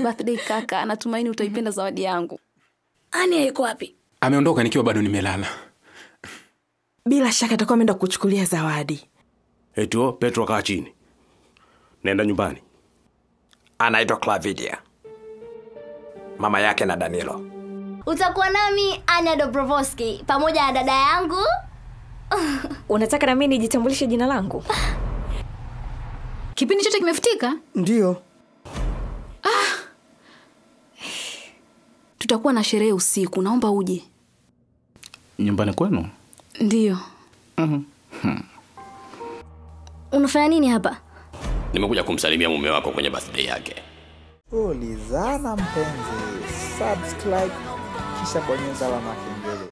birthday kaka. Natumaini utaipenda zawadi yangu. Ania yuko wapi? Ameondoka nikiwa bado nimelala. Bila shaka atakuwa ameenda kuchukulia zawadi. Etio, Petro kaa chini. Nenda nyumbani. Anaitwa Clavidia, mama yake na Danilo. Utakuwa nami Ania Dobrovolsky pamoja na dada yangu. Unataka na mimi nijitambulishe jina langu? Kipindi chote kimefutika? Ndio. Tutakuwa na sherehe usiku, naomba uje. Nyumbani kwenu? Ndio. Unafanya nini hapa? Nimekuja kumsalimia mume wako kwenye birthday yake. Ulizana mpenzi. Subscribe kisha bonyeza alama ya kengele.